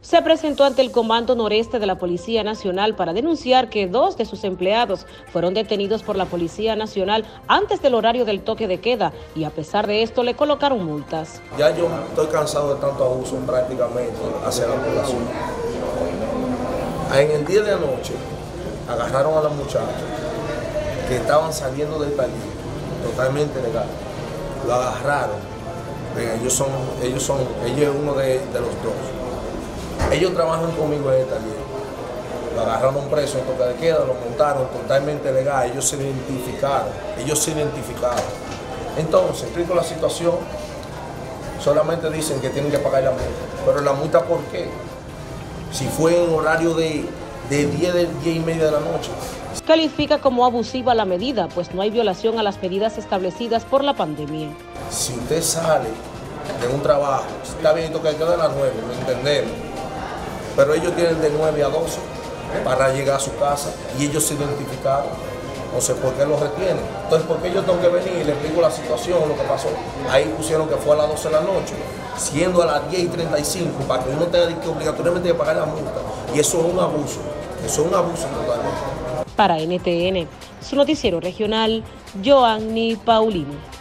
se presentó ante el Comando Noreste de la Policía Nacional para denunciar que 2 de sus empleados fueron detenidos por la Policía Nacional antes del horario del toque de queda y a pesar de esto le colocaron multas. Ya yo estoy cansado de tanto abuso prácticamente hacia la población. En el día de anoche agarraron a los muchachos que estaban saliendo del taller totalmente legal. Lo agarraron. Ellos es uno de los dos. Ellos trabajan conmigo en el taller. Lo agarraron preso en toque de queda, lo montaron totalmente legal. Ellos se identificaron. Entonces, explico la situación. Solamente dicen que tienen que pagar la multa. Pero la multa, ¿por qué? Si fue en horario de 10 y media de la noche. Califica como abusiva la medida, pues no hay violación a las medidas establecidas por la pandemia. Si usted sale de un trabajo, está bien, toca que queda a las 9, lo entendemos, pero ellos tienen de 9 a 12 para llegar a su casa y ellos se identificaron. Entonces, ¿por qué los retienen? Entonces, ¿por qué yo tengo que venir y le explico la situación, lo que pasó? Ahí pusieron que fue a las 12 de la noche, siendo a las 10:35, para que uno tenga que obligatoriamente pagar la multa. Y eso es un abuso totalmente. Para NTN, su noticiero regional, Joanny Paulino.